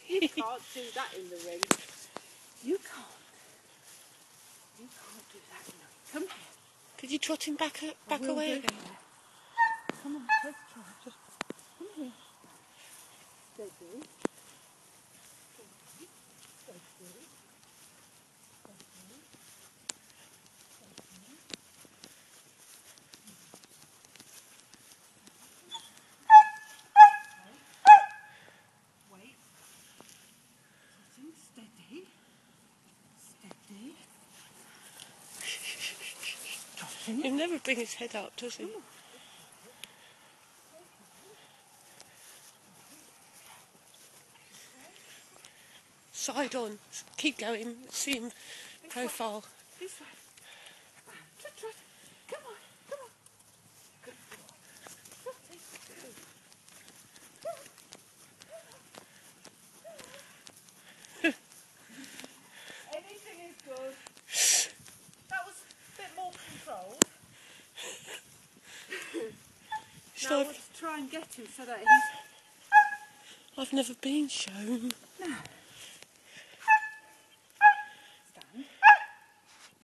You can't do that in the ring. You can't. You can't do that in the ring. Come here. Did you trot him back away again? Come on, let's try. Just come here. Steady. Steady. Wait. Steady. Steady. He'll never bring his head up, does he? Side on. Keep going. See him profile. This way. Trot, trot. Come on. Come on. Good boy. Anything is good. That was a bit more controlled. Now let's try and get him so that he's... I've never been shown.